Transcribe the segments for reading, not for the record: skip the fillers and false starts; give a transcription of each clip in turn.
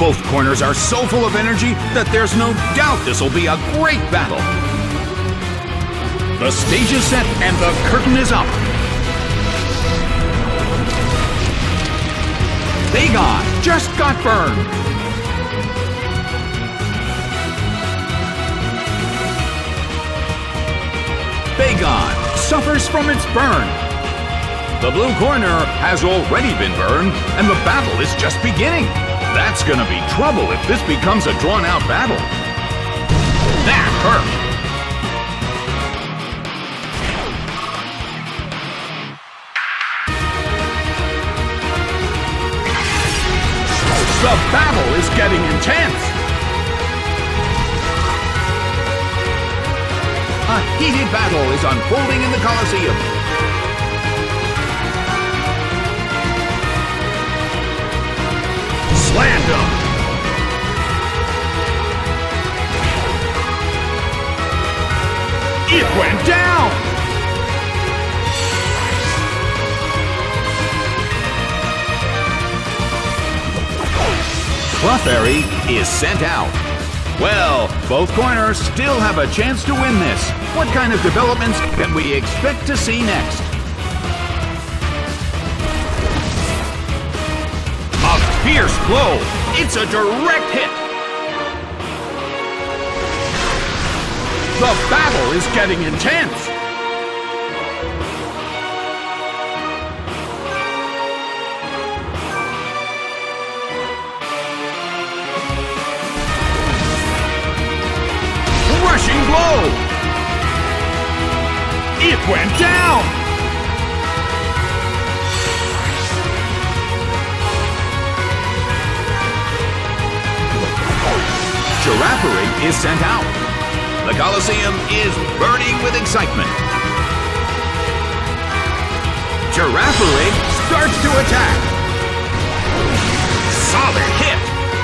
Both corners are so full of energy that there's no doubt this will be a great battle. The stage is set and the curtain is up. Bagon just got burned. Bagon suffers from its burn. The blue corner has already been burned, and the battle is just beginning. That's gonna be trouble if this becomes a drawn-out battle. That hurt. The battle is getting intense. A heated battle is unfolding in the Colosseum. Slammed him. It went down. Clefairy is sent out. Well, both corners still have a chance to win this. What kind of developments can we expect to see next? A fierce blow. It's a direct hit. The battle is getting intense. Rushing blow! It went down! Giraffering is sent out. The Colosseum is burning with excitement. Giraffering starts to attack. Solid hit!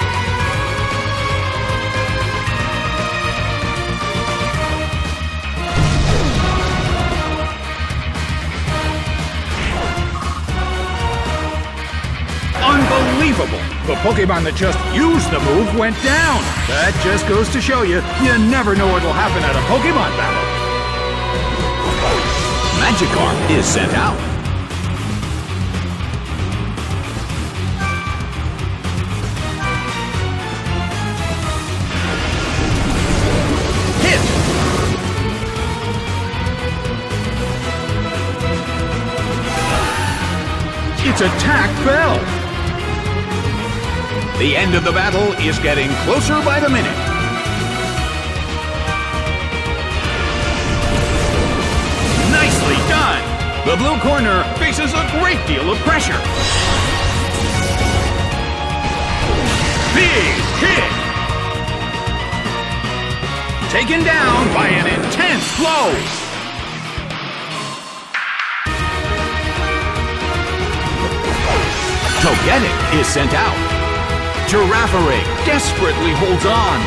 Unbelievable! The Pokemon that just used the move went down! That just goes to show you, you never know what'll happen at a Pokemon battle. Magikarp is sent out. Hit! Its attack fell! The end of the battle is getting closer by the minute. Nicely done! The blue corner faces a great deal of pressure. Big hit! Taken down by an intense blow. Togetic is sent out. Giraffering desperately holds on.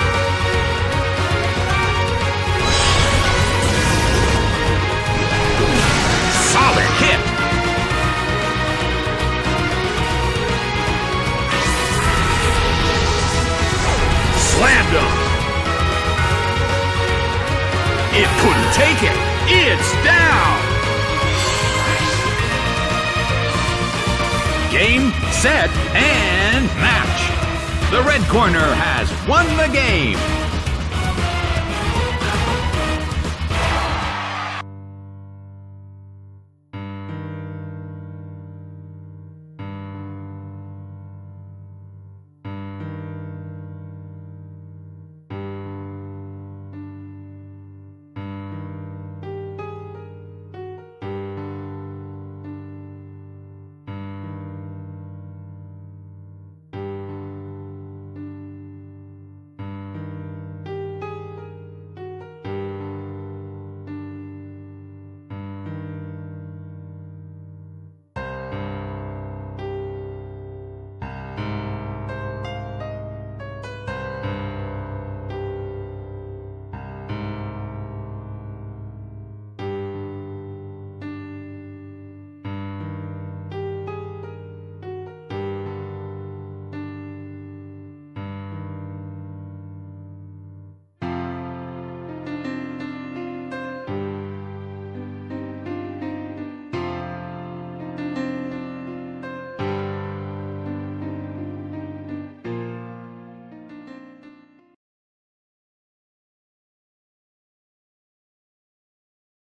Solid hit. Slammed him. It couldn't take it. It's down. Game, set, and match! The red corner has won the game!